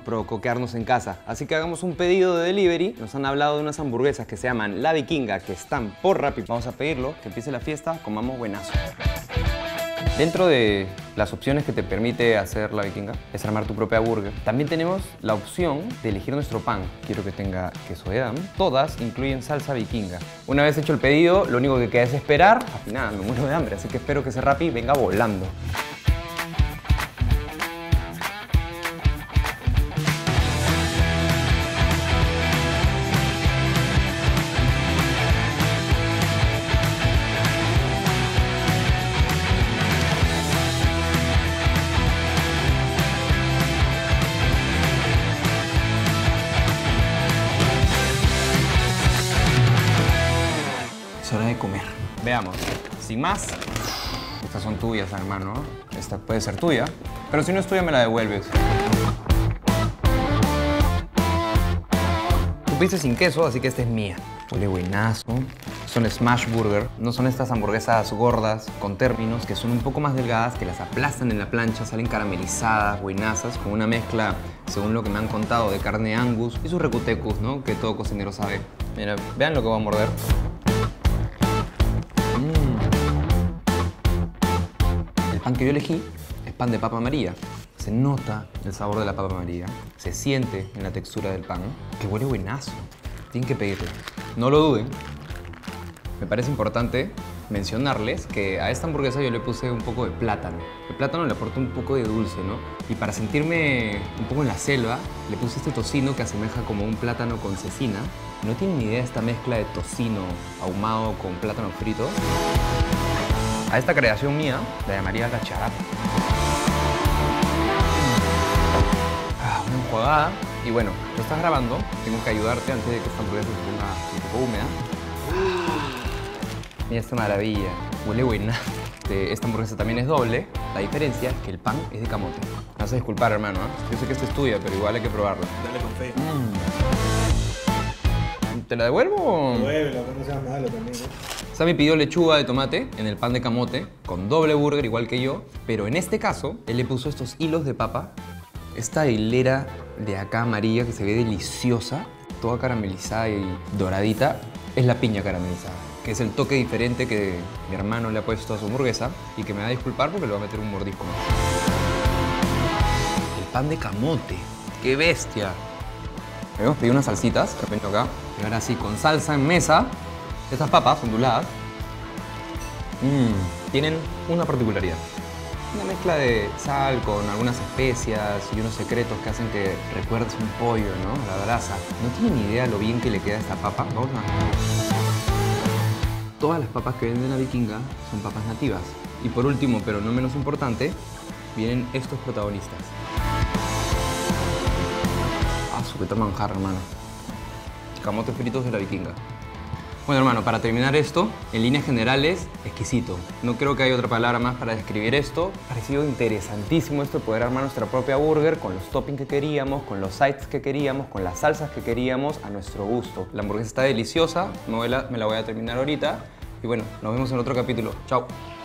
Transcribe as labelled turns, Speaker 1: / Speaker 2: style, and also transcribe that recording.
Speaker 1: provocó quedarnos en casa. Así que hagamos un pedido de delivery. Nos han hablado de unas hamburguesas que se llaman La Vikinga, que están por Rappi. Vamos a pedirlo, que empiece la fiesta, comamos buenazo. Dentro de las opciones que te permite hacer La Vikinga es armar tu propia burger. También tenemos la opción de elegir nuestro pan. Quiero que tenga queso Edam. Todas incluyen salsa vikinga. Una vez hecho el pedido, lo único que queda es esperar. Al final me muero de hambre, así que espero que ese Rappi venga volando. Es hora de comer. Veamos, sin más, estas son tuyas, hermano. Esta puede ser tuya, pero si no es tuya me la devuelves. Tú pediste sin queso, así que esta es mía. Huele buenazo. Son Smash Burger. No son estas hamburguesas gordas con términos, que son un poco más delgadas, que las aplastan en la plancha, salen caramelizadas, buenazas, con una mezcla, según lo que me han contado, de carne Angus y sus recutecus, ¿no? Que todo cocinero sabe. Mira, vean lo que voy a morder. El pan que yo elegí es pan de papa amarilla. Se nota el sabor de la papa amarilla, se siente en la textura del pan, que huele buenazo. Tienen que pedirlo. No lo duden. Me parece importante mencionarles que a esta hamburguesa yo le puse un poco de plátano. El plátano le aporta un poco de dulce, ¿no? Y para sentirme un poco en la selva, le puse este tocino que asemeja como un plátano con cecina. ¿No tienen ni idea de esta mezcla de tocino ahumado con plátano frito? A esta creación mía la llamaría la charapa. Una enjuagada. Y bueno, lo estás grabando, tengo que ayudarte antes de que esta hamburguesa se ponga un poco húmeda. Mira esta maravilla, huele buena. Esta hamburguesa también es doble. La diferencia es que el pan es de camote. Me vas a disculpar, hermano, ¿eh? Yo sé que esta es tuya, pero igual hay que probarla.
Speaker 2: Dale con fe.
Speaker 1: ¿Te la devuelvo?
Speaker 2: Devuélvelo, que no sea malo también, ¿no?
Speaker 1: Sammy pidió lechuga de tomate en el pan de camote, con doble burger igual que yo, pero en este caso, él le puso estos hilos de papa, esta hilera de acá amarilla que se ve deliciosa, toda caramelizada y doradita, es la piña caramelizada, que es el toque diferente que mi hermano le ha puesto a su hamburguesa y que me va a disculpar porque le va a meter un mordisco más. El pan de camote, ¡qué bestia! Hemos pedido unas salsitas, que vengo acá, y ahora sí, con salsa en mesa. Estas papas onduladas tienen una particularidad. Una mezcla de sal con algunas especias y unos secretos que hacen que recuerdes un pollo, ¿no? La brasa. No tienen ni idea lo bien que le queda a esta papa. Vamos a... Todas las papas que venden La Vikinga son papas nativas. Y por último, pero no menos importante, vienen estos protagonistas. ¡Ah, su qué tal manjar, hermano! Camotes fritos de La Vikinga. Bueno, hermano, para terminar esto, en líneas generales, exquisito. No creo que haya otra palabra más para describir esto. Ha parecido interesantísimo esto de poder armar nuestra propia burger con los toppings que queríamos, con los sides que queríamos, con las salsas que queríamos, a nuestro gusto. La hamburguesa está deliciosa, me la voy a terminar ahorita. Y bueno, nos vemos en otro capítulo. Chao.